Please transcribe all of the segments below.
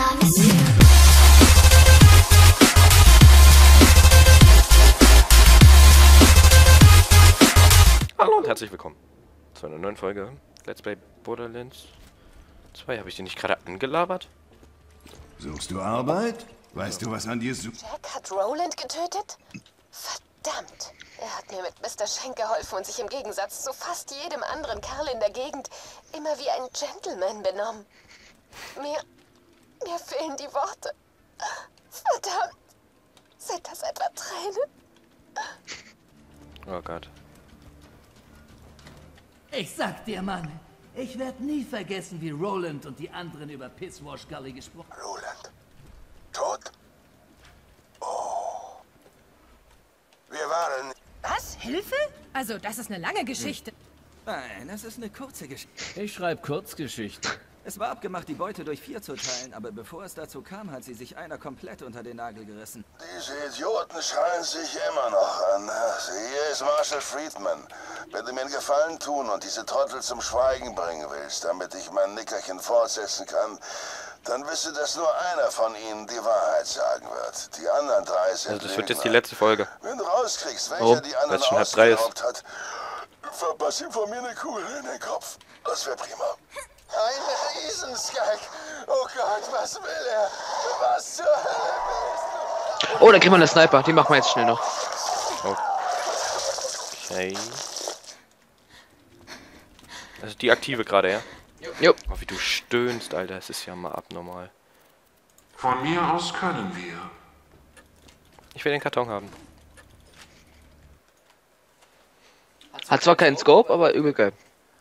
Hallo und herzlich willkommen zu einer neuen Folge Let's Play Borderlands 2. Habe ich den nicht gerade angelabert? Suchst du Arbeit? Weißt du, was an dir so... Jack hat Roland getötet? Verdammt! Er hat mir mit Mr. Schenk geholfen und sich im Gegensatz zu fast jedem anderen Kerl in der Gegend immer wie ein Gentleman benommen. Mir fehlen die Worte. Verdammt! Sind das etwa Tränen? Oh Gott. Ich sag dir, Mann, ich werde nie vergessen, wie Roland und die anderen über Pisswash Gully gesprochen haben. Roland? Tot? Oh. Wir waren... Was? Hilfe? Also, das ist eine lange Geschichte. Nein, das ist eine kurze Geschichte. Ich schreibe Kurzgeschichten. Es war abgemacht, die Beute durch 4 zu teilen, aber bevor es dazu kam, hat sie sich einer komplett unter den Nagel gerissen. Diese Idioten schreien sich immer noch an. Hier ist Marshall Friedman. Wenn du mir einen Gefallen tun und diese Trottel zum Schweigen bringen willst, damit ich mein Nickerchen fortsetzen kann, dann wisse, dass nur einer von ihnen die Wahrheit sagen wird. Die anderen 3 sind Also das wird jetzt die Lügner. letzte Folge. Wenn du rauskriegst, welcher Warum? die Weil anderen es schon halb 3 ist. ausgeraubt hat, verpass ihm von mir eine Kugel in den Kopf. Das wäre prima. Ein Riesenskag. Oh Gott, was will er? Was zur Hölle willst du? Oh, da kriegt man eine Sniper. Die machen wir jetzt schnell noch. Okay. Also die aktive gerade, ja? Jo. Oh, wie du stöhnst, Alter. Es ist ja mal abnormal. Von mir aus können wir. Ich will den Karton haben. Hat zwar keinen Scope, aber übel geil.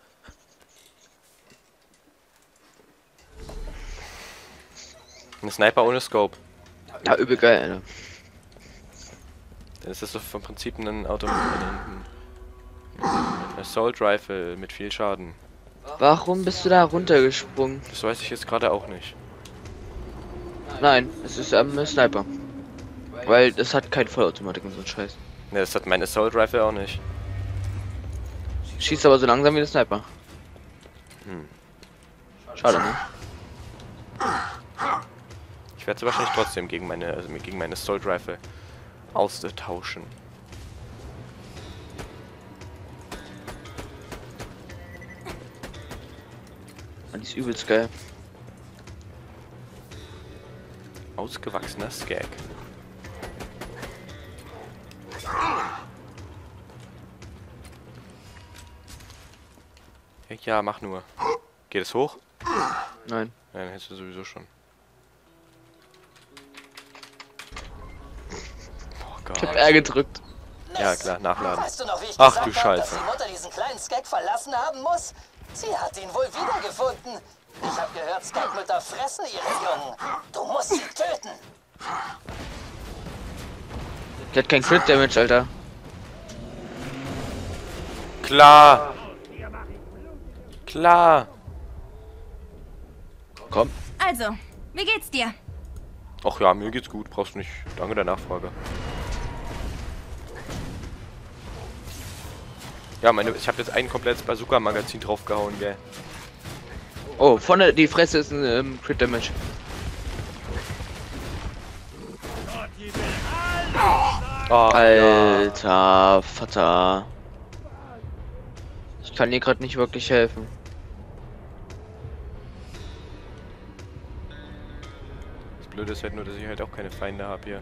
Ein Sniper ohne Scope. Ja, übel geil, Alter. Dann ist das so vom Prinzip ein Assault Rifle mit viel Schaden. Warum bist du da runtergesprungen? Das weiß ich jetzt gerade auch nicht. Nein, es ist ein Sniper. Weil das hat kein Vollautomatik und so ein Scheiß. Ne, das hat mein Assault Rifle auch nicht. Schießt aber so langsam wie der Sniper. Schade, ne? Ich werde es wahrscheinlich trotzdem gegen meine Assault Rifle austauschen. Die ist übelst geil. Ausgewachsener Skag. Ja, mach nur. Geht es hoch? Nein. Nein, dann hättest du sowieso schon. Oh Gott. Ich hab R gedrückt. Ja klar, nachladen. Weißt du noch, wie ich Ach gesagt du habe, Scheiße. dass die Mutter diesen kleinen Skag verlassen haben muss? Sie hat ihn wohl wiedergefunden. Ich habe gehört, Skagmütter fressen ihre Jungen. Du musst sie töten. Die hat kein Crit Damage, Alter. Klar! Klar! Komm. Also, wie geht's dir? Ach ja, mir geht's gut, brauchst du nicht. Danke der Nachfrage. Ja, ich habe jetzt ein komplettes Bazooka-Magazin draufgehauen, gell. Oh, vorne die Fresse ist ein Crit Damage. Oh, ja. Alter Vater. Ich kann dir gerade nicht wirklich helfen. Das Blöde ist halt nur, dass ich halt auch keine Feinde habe hier.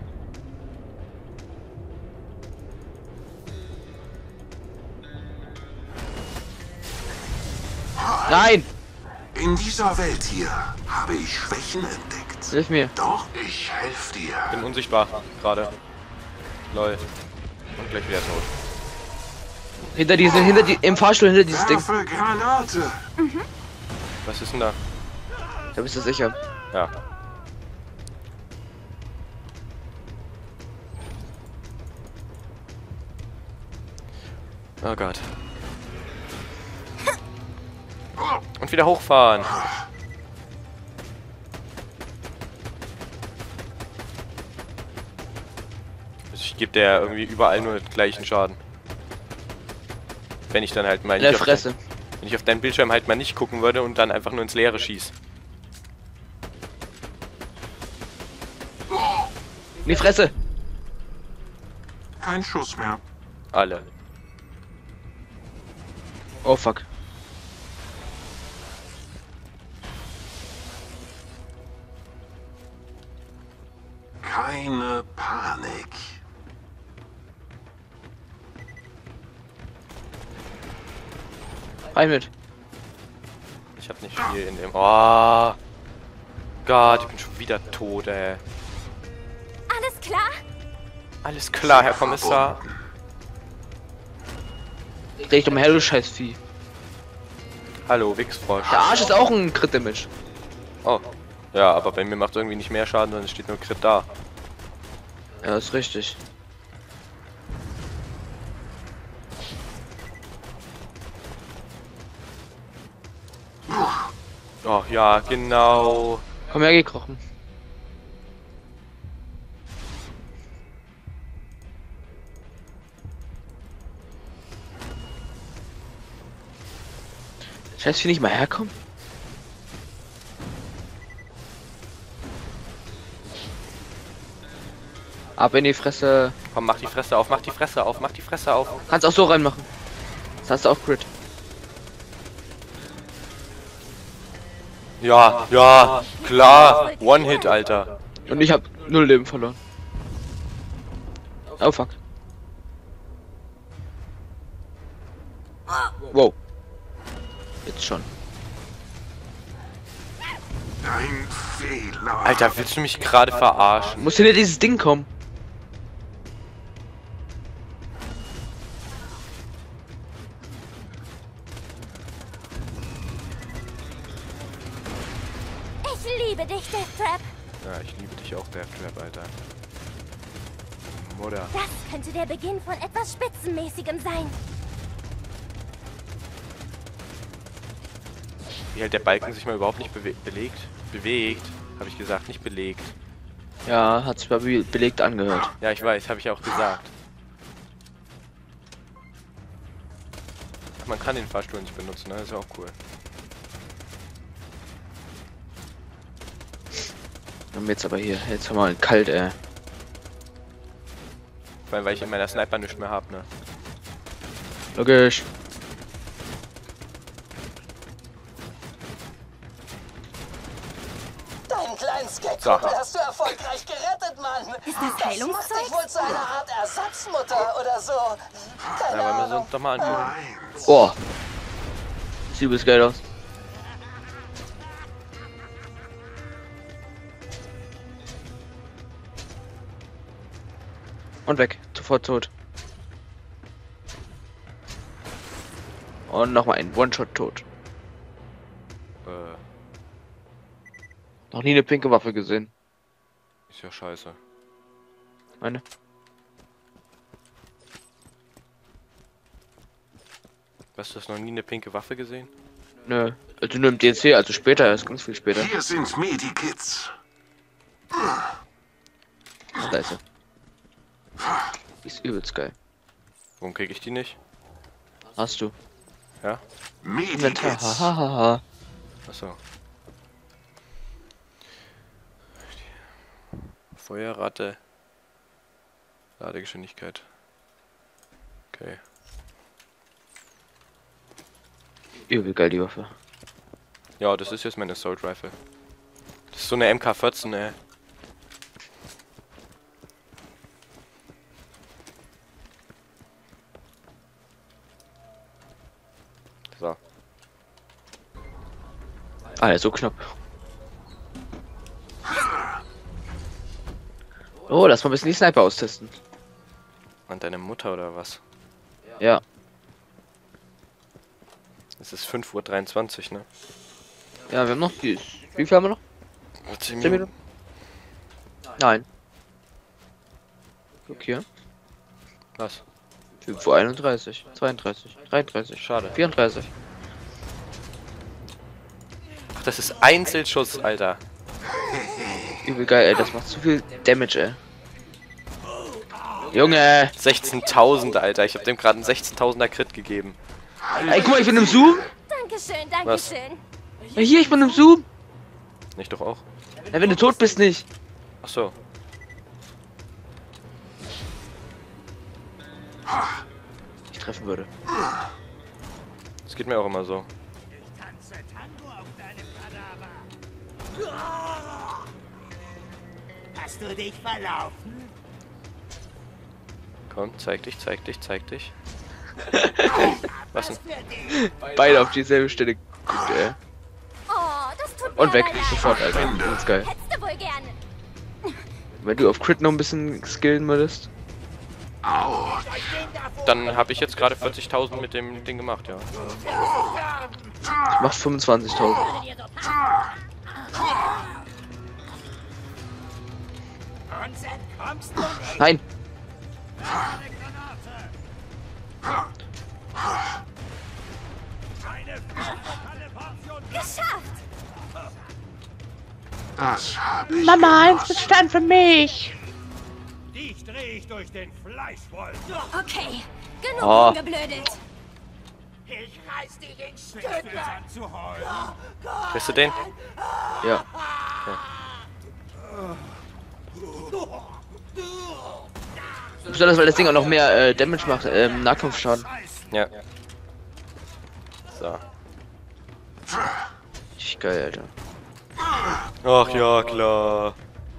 Nein! In dieser Welt hier habe ich Schwächen entdeckt. Hilf mir. Doch ich helfe dir. Bin unsichtbar, gerade. Lol. Und gleich wieder tot. Im Fahrstuhl hinter dieses Ding. Werfe Granate. Was ist denn da? Da bist du sicher. Ja. Oh Gott. Und wieder hochfahren. Ich gebe der irgendwie überall nur den gleichen Schaden. Wenn ich dann halt mal In der nicht Fresse. wenn ich auf deinen Bildschirm halt mal nicht gucken würde und dann einfach nur ins Leere schieß. In die Fresse! Kein Schuss mehr. Alle. Oh fuck. Keine Panik. Rein mit. Ich hab nicht viel in dem... Oh. Gott, ich bin schon wieder tot, ey. Alles klar? Alles klar, Herr Kommissar. Dreh dich um hell, scheiß Vieh. Hallo, Wichsfrosch. Der Arsch ist auch ein Crit-Damage. Oh. Ja, aber bei mir macht irgendwie nicht mehr Schaden, sondern es steht nur Crit da. Ja, ist richtig. Oh, ja, genau. Komm her, geh kochen. Scheiß, will nicht mal herkommen? Ab in die Fresse. Komm, mach die Fresse auf, mach die Fresse auf, mach die Fresse auf. Kannst auch so reinmachen. Das hast du auch Crit. Ja, ja, klar. One-Hit, Alter. Und ich hab 0 Leben verloren. Oh fuck. Wow. Jetzt schon. Dein Fehler. Alter, willst du mich gerade verarschen? Muss hinter dieses Ding kommen. Ich liebe dich, Death Trap. Ja, ich liebe dich auch, Death Trap, Alter. Mutter. Das könnte der Beginn von etwas Spitzenmäßigem sein. Wie halt der Balken sich mal überhaupt nicht bewegt. Habe ich gesagt, nicht belegt. Ja, hat sich belegt angehört. Ja, ich weiß, habe ich auch gesagt. Man kann den Fahrstuhl nicht benutzen, ne? Das ist ja auch cool. Und jetzt aber hier, jetzt haben wir kalt, ey. Vor allem, weil ich in meiner Sniper nichts mehr habe, ne? Logisch. Deinen kleinen So. Skate-Kumpel hast du erfolgreich gerettet, Mann. Ist das Das macht Heilungszeug? dich wohl zu einer Art Ersatzmutter oder so. Keine Ja, wollen wir Ahnung. so doch mal angucken. Oh. Sieht übelst geil aus. Und weg. Sofort tot. Und nochmal ein One-Shot tot. Noch nie eine pinke Waffe gesehen. Ist ja scheiße. Meine. Hast du das noch nie eine pinke Waffe gesehen? Nö. Also nur im DLC, also später, erst ganz viel später. Hier sind Medikits. Ach, da ist er. Die ist übelst geil. Warum krieg ich die nicht? Hast du. Ja? Inventar. Medikits. Hahaha. Achso. Feuerrate. Ladegeschwindigkeit. Okay. Übel geil die Waffe. Ja, das ist jetzt meine Assault Rifle. Das ist so eine MK14, ey. So. Ah, so knapp. Oh, lass mal ein bisschen die Sniper austesten. An deine Mutter oder was? Ja. Es ist 5:23 Uhr, ne? Ja, wir haben noch die. Wie viel haben wir noch? 10 Minuten? Nein. Okay. Was? 5:31, 32, 33, Schade. 34. Ach, das ist Einzelschuss, Alter. Übel geil, ey. Das macht zu viel Damage, ey. Junge! 16.000, Alter. Ich hab dem gerade einen 16.000er Crit gegeben. Ey, guck mal, ich bin im Zoom! Dankeschön, Was? dankeschön. Ja, hier, ich bin im Zoom! Nicht doch auch? Ja, wenn du tot bist, nicht. Ach so. nicht treffen würde. Das geht mir auch immer so. Hast du dich verlaufen? Komm, zeig dich, zeig dich, zeig dich. Was denn? Beide auf dieselbe Stelle geguckt, ey. Oh, das tut mir Und weg, leid. sofort, Alter. Das ist geil. Hättest du wohl gerne. Wenn du auf Crit noch ein bisschen skillen würdest. Dann habe ich jetzt gerade 40.000 mit dem Ding gemacht, ja. Ich mach 25.000. Nein! Geschafft. Das hab ich. Mama, eins bestand für mich! Dich drehe ich durch den Fleischwolf. Okay, genug Oh. rumgeblödelt. Ich reiß dich in Stücke. Zu heulen. Kriegst du den? Ja. Besonders weil das Ding auch noch mehr Damage macht, Nahkampfschaden. Ja. So. Richtig geil, Alter. Ach ja, klar.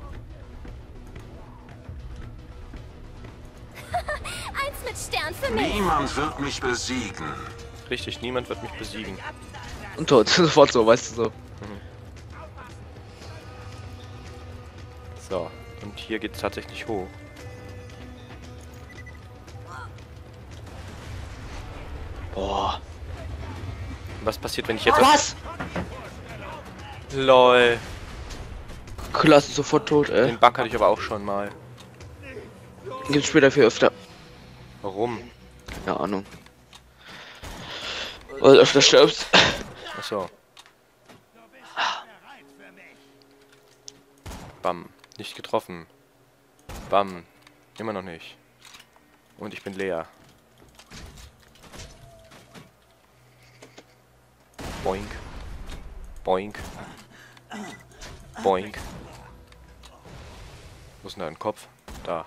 Eins mit Stern für mich. Niemand wird mich besiegen. Richtig, niemand wird mich besiegen. Und tot, sofort so, weißt du so. So, und hier geht's tatsächlich hoch. Boah. Was passiert, wenn ich jetzt... Was? LOL. Klasse, sofort tot, ey. Den Bug hatte ich aber auch schon mal. Gibt's später viel öfter. Warum? Keine Ahnung. Weil du öfter stirbst. Achso. Bam. Nicht getroffen. Bam. Immer noch nicht. Und ich bin leer. Boink. Boink. Boink. Wo ist denn da ein Kopf? Da.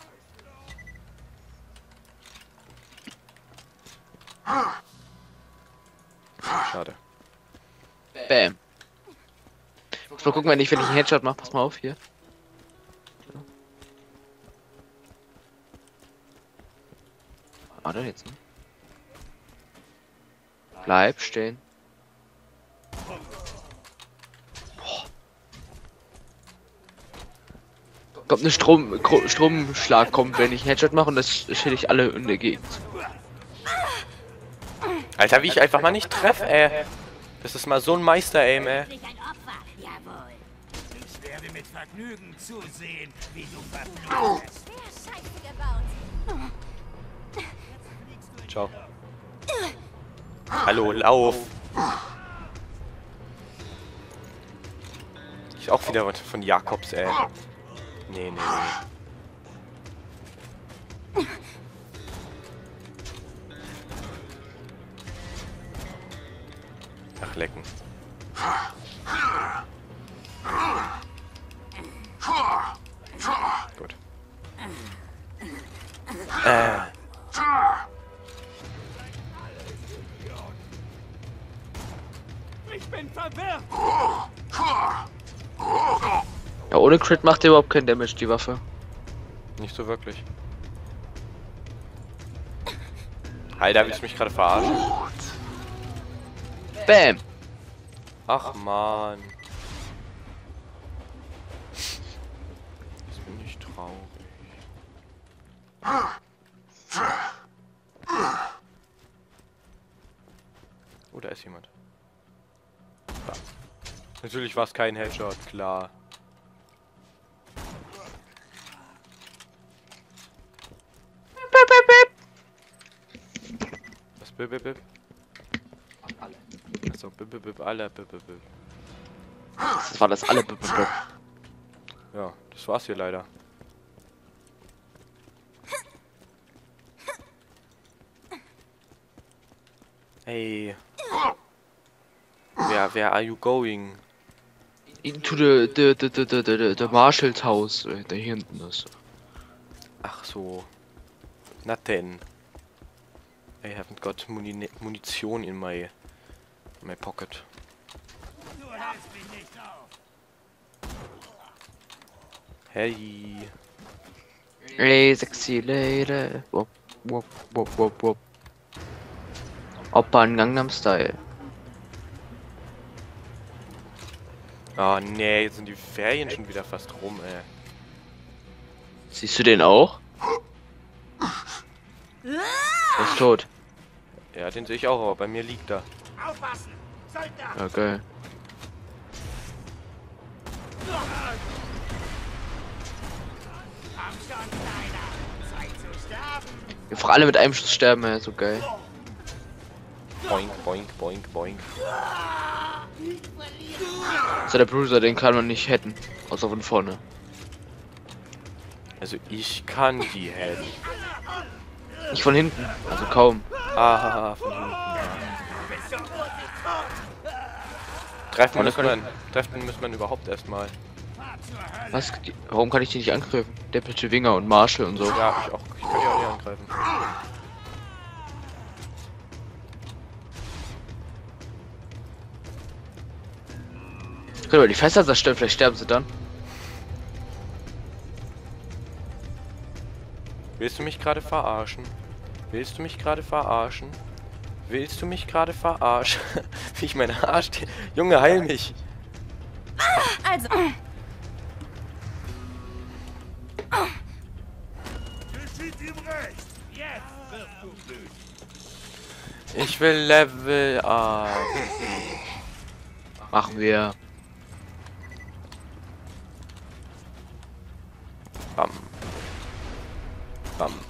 Schade. Bam. Muss mal gucken, wenn ich einen Headshot mache. Pass mal auf hier. Warte jetzt. Ne? Bleib stehen. Boah. Kommt eine Stromschlag kommt, wenn ich einen Headshot mache und das schädige ich alle in der Gegend. Alter, wie ich einfach mal nicht treffe, ey. Das ist mal so ein Meister-Aim, ey. Ich werde mit Vergnügen zusehen, wie du verfluchst. Sehr scheiße gebaut. Ciao. Hallo, lauf. Ich auch wieder was von Jakobs, ey. Nee. Ach, lecken. Gut. Ich bin verwirrt. Ja, ohne Crit macht ihr überhaupt kein Damage, die Waffe. Nicht so wirklich. Alter, willst du mich gerade verarschen? Bam! Ach man. Jetzt bin ich traurig. Oh, da ist jemand. Da. Natürlich war es kein Headshot, klar. Was bip bip bip? Alle. Achso, bip bip bip, alle bip bip bip. Das war das alle. Ja, das war's hier leider. Hey. Where are you going? Into the Marshalls Haus, da hinten ist. Ach so. Na denn. I haven't got Munition in my pocket. Hey. Hey, sexy lady. Wop, wop, wop, wop, wop. Oppa in Gangnam Style. Oh nee, jetzt sind die Ferien schon wieder fast rum, ey. Siehst du den auch? Er ist tot. Ja, den sehe ich auch, aber bei mir liegt er. Ja, geil. Einfach alle mit einem Schuss sterben, ja, so geil. Boink, boink, boink, boink. So, der Bruiser, den kann man nicht hätten. Außer von vorne. Also ich kann die hätten. Nicht von hinten, also kaum. Ah, von hinten. Treffen müssen wir überhaupt erstmal. Was? Warum kann ich die nicht angreifen? Deputy Winger und Marshall und so. Ja, ich kann die auch nicht angreifen. Können wir die Fässer zerstören, vielleicht sterben sie dann. Willst du mich gerade verarschen? Willst du mich gerade verarschen? Willst du mich gerade verarschen? Wie ich meine Arsch... Junge, heil mich! Also. Ich will Level up. Machen wir. Bam. Bam.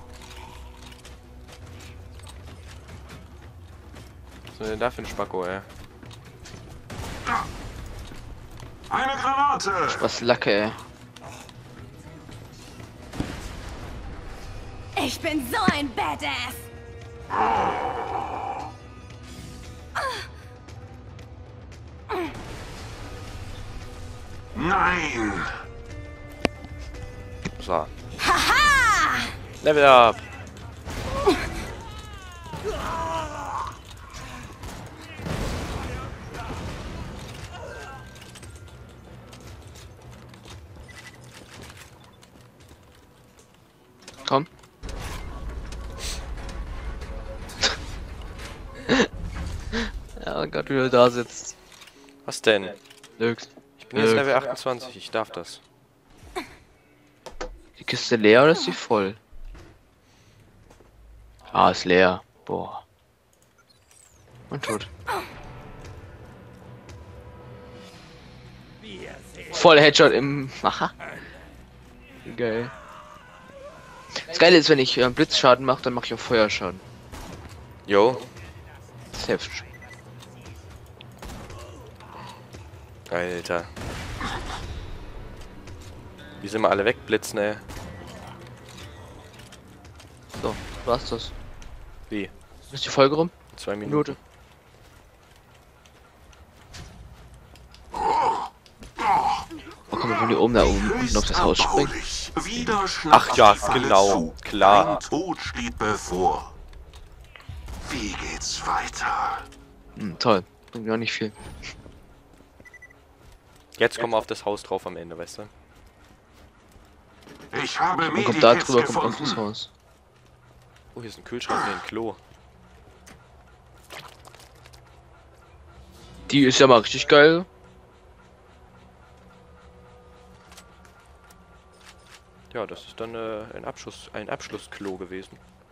Was ist denn da für ein Spacko, ey? Eine Granate! Was Lacke, ey. Ich bin so ein Badass. Nein! So. Level up. Komm. Ja, oh Gott, wie er da sitzt. Was denn? Nix. Ich bin jetzt Level 28, ich darf das. Die Kiste leer oder ist sie voll? Ah, ist leer. Boah. Und tot. Voll Headshot im... Aha. Geil. Das Geile ist, wenn ich Blitzschaden mache, dann mache ich auch Feuerschaden. Jo. Das hilft. Alter. Wie sind wir alle wegblitzen, ey? So, war's das. Wie? Ist die Folge rum? 2 Minuten. Oh komm, wenn die oben da oben auf das Haus springen. Ach ja, genau, klar. Ein Tod steht bevor. Wie geht's weiter? Toll. Bringt mir auch nicht viel. Jetzt kommen wir auf das Haus drauf am Ende, weißt du? Ich habe Man kommt da Medikits drüber, kommt auf gefunden. das Haus. Oh, hier ist ein Kühlschrank und ein Klo. Die ist ja mal richtig geil. Ja, das ist dann ein Abschlussklo gewesen.